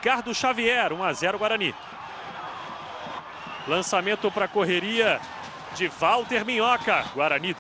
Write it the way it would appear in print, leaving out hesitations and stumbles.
Ricardo Xavier, 1 a 0 Guarani. Lançamento para a correria de Walter Minhoca. Guarani